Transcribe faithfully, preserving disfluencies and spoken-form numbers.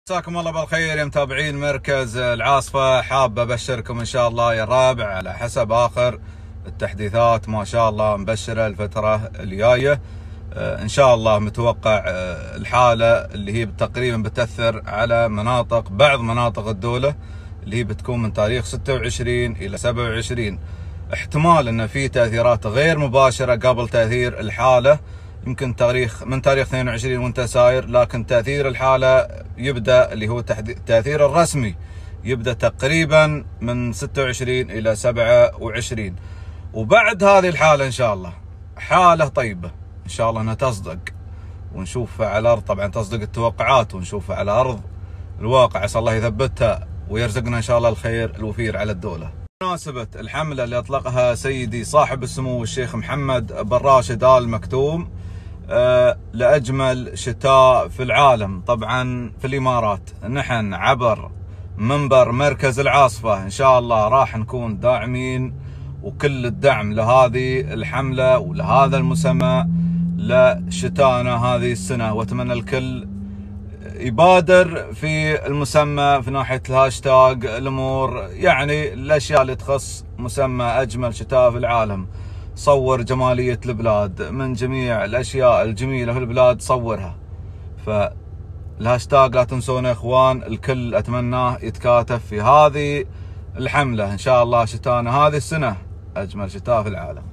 مساكم الله بالخير يا متابعين مركز العاصفة. حاب ابشركم ان شاء الله يا الرابع على حسب اخر التحديثات ما شاء الله مبشرة الفترة الجاية. ان شاء الله متوقع الحالة اللي هي تقريبا بتأثر على مناطق بعض مناطق الدولة اللي هي بتكون من تاريخ ستة وعشرين الى سبعة وعشرين. احتمال ان في تأثيرات غير مباشرة قبل تأثير الحالة، يمكن تاريخ من تاريخ اثنين وعشرين وانت ساير، لكن تأثير الحالة يبدأ اللي هو التأثير الرسمي يبدأ تقريبا من ستة وعشرين إلى سبعة وعشرين. وبعد هذه الحالة إن شاء الله حالة طيبة إن شاء الله أنها تصدق ونشوفها على الأرض، طبعا تصدق التوقعات ونشوفها على أرض الواقع. عسى الله يثبتها ويرزقنا إن شاء الله الخير الوفير على الدولة. بمناسبة الحملة اللي أطلقها سيدي صاحب السمو الشيخ محمد بن راشد آل مكتوم أه لأجمل شتاء في العالم، طبعا في الإمارات، نحن عبر منبر مركز العاصفة إن شاء الله راح نكون داعمين وكل الدعم لهذه الحملة ولهذا المسمى لشتانا هذه السنة. وأتمنى الكل يبادر في المسمى في ناحية الهاشتاج، الأمور يعني الأشياء اللي تخص مسمى أجمل شتاء في العالم. صور جمالية البلاد، من جميع الأشياء الجميلة في البلاد صورها. فالهاشتاج لا تنسونا يا إخوان، الكل أتمناه يتكاتف في هذه الحملة إن شاء الله. شتانا هذه السنة أجمل شتاء في العالم.